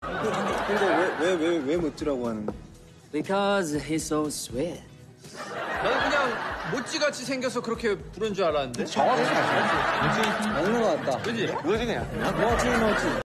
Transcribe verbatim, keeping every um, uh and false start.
근데 왜 왜 왜 왜 멋지라고 하는 거야? Because he's so sweet. 나는 그냥 모찌같이 생겨서 그렇게 부른 줄 알았는데. 먹는 거 같다. 그지? 뭐지 그냥? 멋지 멋지.